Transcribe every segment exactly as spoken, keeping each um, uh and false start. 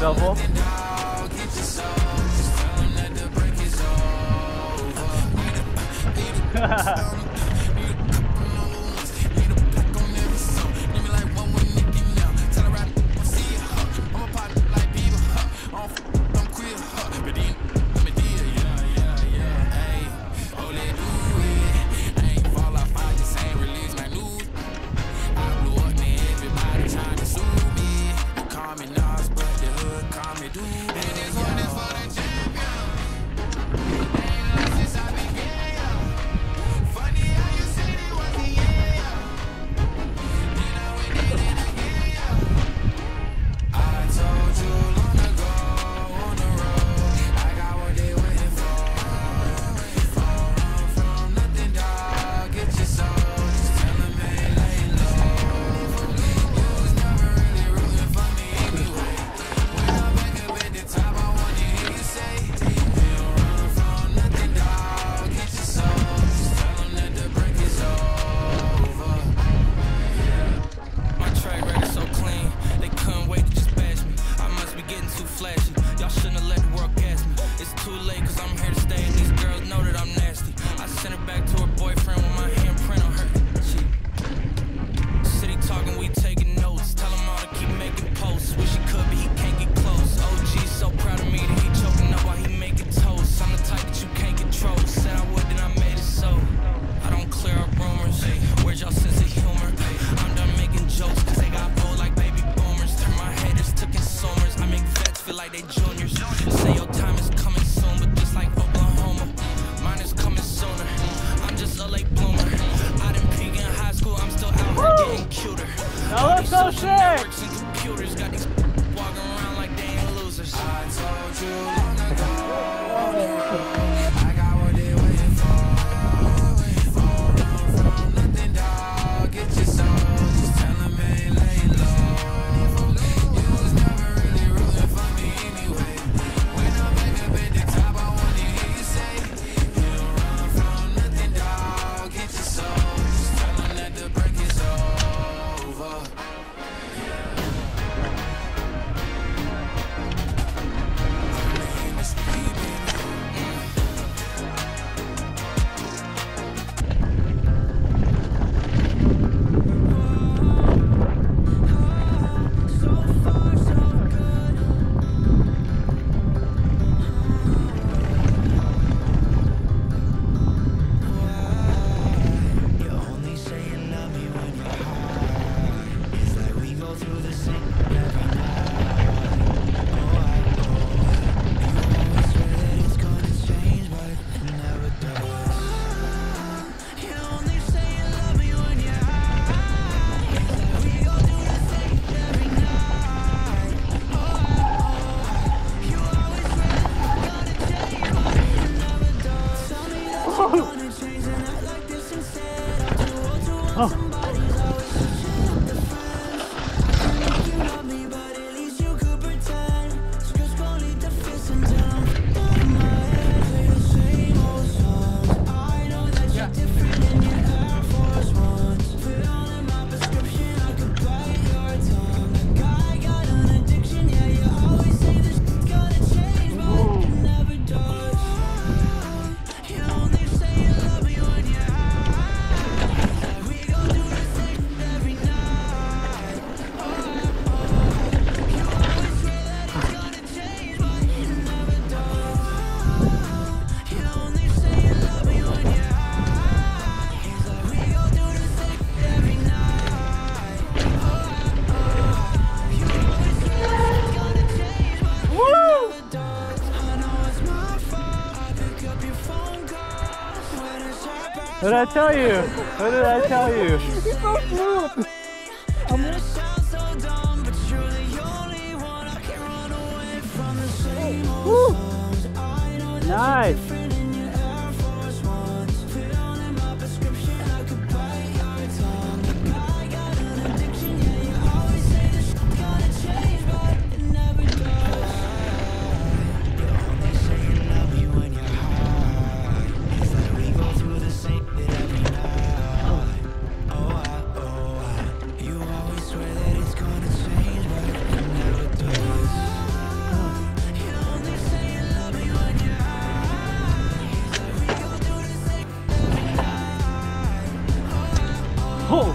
Double. So sick! Computers got these walking around like they ain't losers. I told you long ago, I got what they waiting for. Don't run from nothing, dog. Get your soul. Just tell them ain't laying low. You was never really rooting for me anyway. When I'm back up at the top, I want to hear you say, you don't run from nothing, dog. Get your soul. Just tell them that the break is over. What did I tell you? What did I tell you? He's so smooth. Woo. Nice. Oh!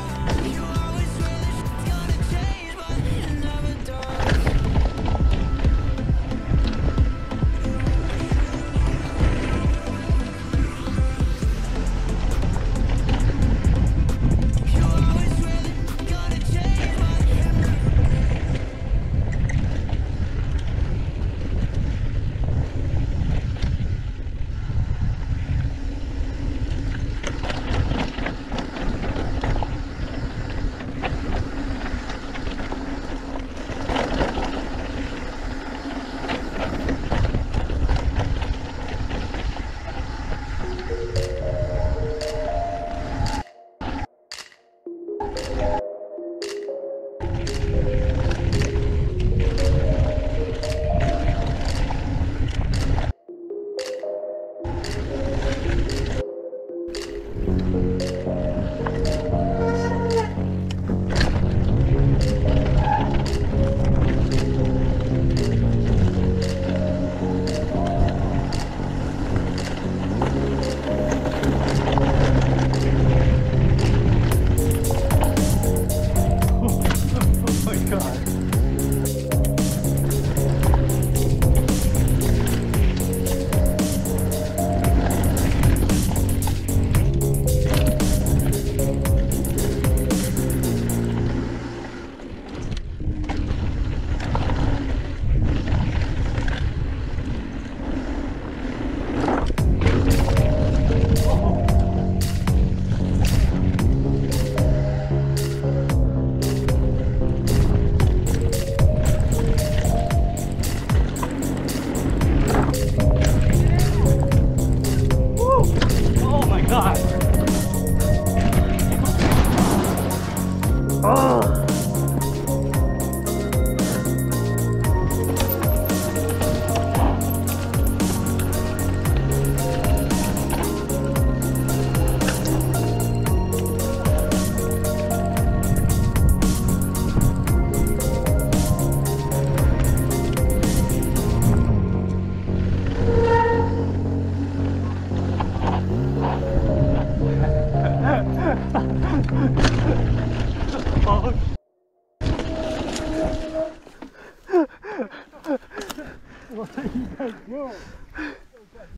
What are you guys doing?